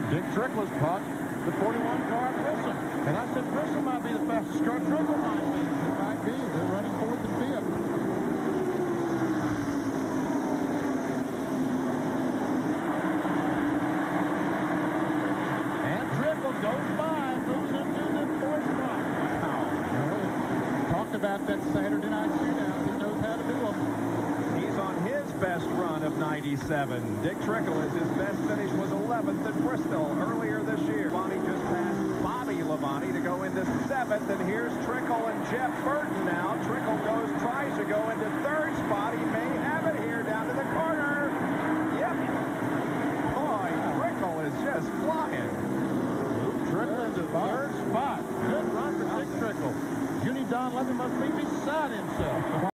Dick Trickle's caught the 41 car Bristol. And I said Bristol might be the fastest car. Trickle might be. It might be. They're running fourth and fifth. And Trickle goes by, moves into the fourth spot. Wow. Talked about that Saturday night shootout. He knows how to do them. He's on his best run of 97. Dick Trickle is his best finish was 11th at Bristol earlier this year. Labonte just passed Bobby Labonte to go into 7th, and here's Trickle and Jeff Burton now. Trickle tries to go into 3rd spot. He